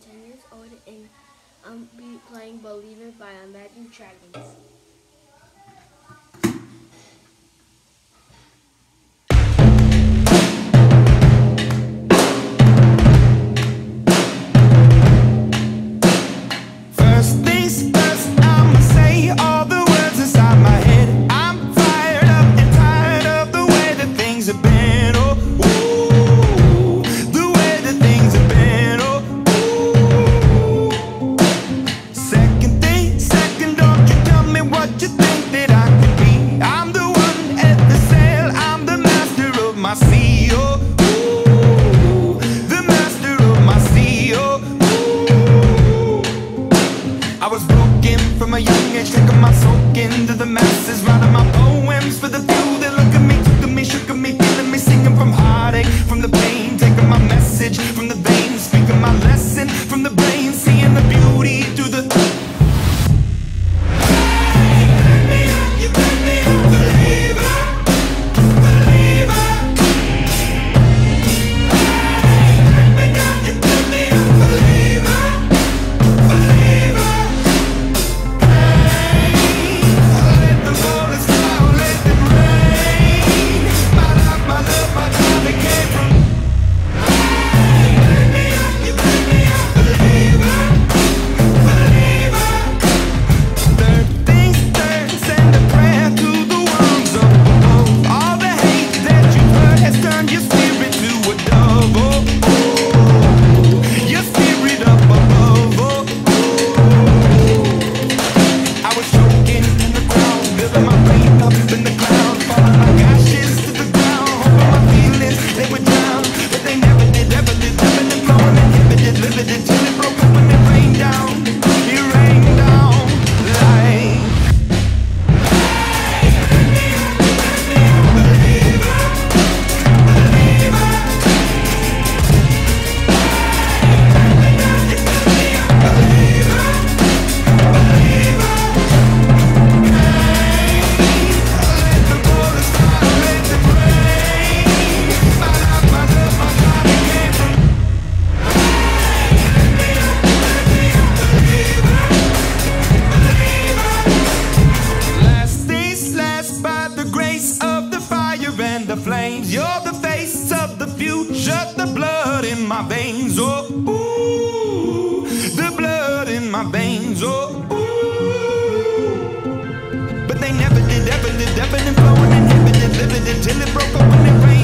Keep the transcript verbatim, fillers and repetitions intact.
ten years old and I'll be playing Believer by Imagine Dragons. First things first, I'ma say all the words inside my head. I'm fired up and tired of the way that things have been. Oh, ooh, the way that things have been. Oh, ooh. Second thing, second, don't you tell me what you think that I could be. I'm the one at the sail, I'm the master of my sea. Oh, ooh, the master of my sea. Oh, I was broken from a young age, taking my soak into the masses, writing my poems for the few that look at me, took at me, shook at me, feeling me, singing from heartache, from the pain, taking my message from the veins, speaking my lesson from the brain, seeing the beauty through the. Hey, let me up, you let me up, believer, believer. Hey, let me up, you let me up, believer, believer. The flames, you're the face of the future, the blood in my veins, oh, ooh, the blood in my veins, oh, ooh. But they never did, ever did, ever did, flowing, inhibited, limited, till it broke open and rained.